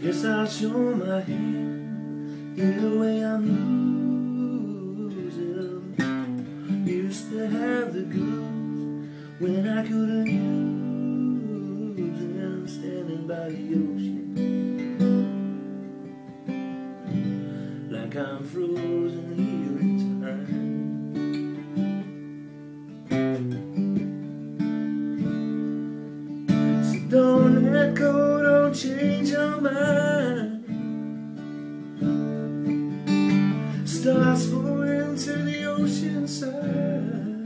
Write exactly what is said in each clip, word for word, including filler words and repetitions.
Guess I'll show my hand. Either way I'm losing. Used to have the goods when I couldn't use them. Standing by the ocean like I'm frozen here in time. So don't let go, don't change your mind. Stars falling to the ocean side.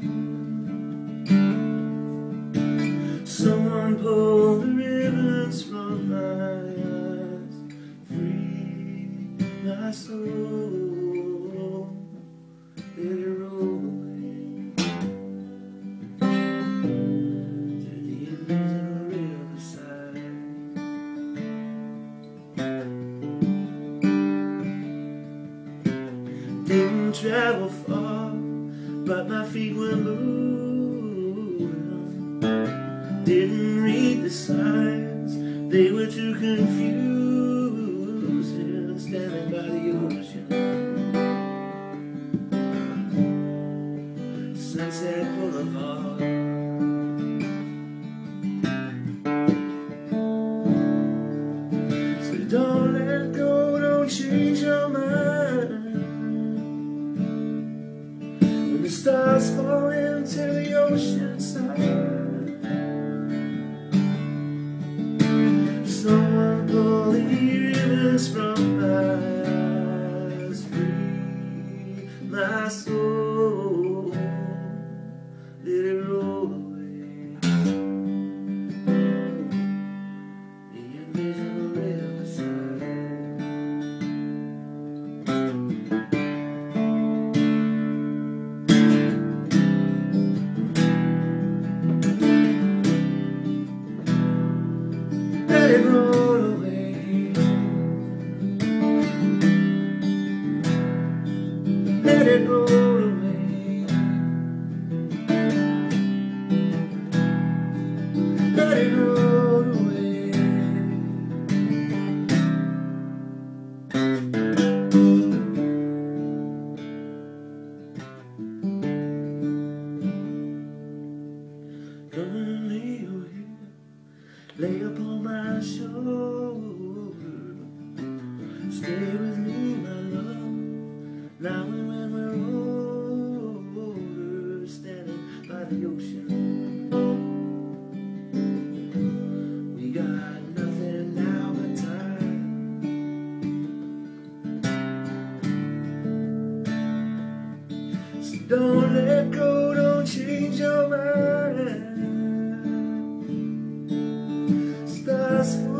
Someone pull the ribbons from my eyes. Free my soul, let it roll away to the invisible riverside. Didn't travel far, but my feet were moving. Didn't read the signs, they were too confusing. Standing by the ocean, Sunset Boulevard. So don't let go, don't change your mind. When the stars fall into the ocean side, someone pull the ribbons from my eyes. Free my soul, let it roll away the invisible riverside. Let it roll away, let it roll away, let it roll away. Come and lay your head, lay upon my shoulder. Stay with me, my love, now and when we're older. Standing by the ocean, we got nothing now but time. So don't let go, don't change your mind. Stars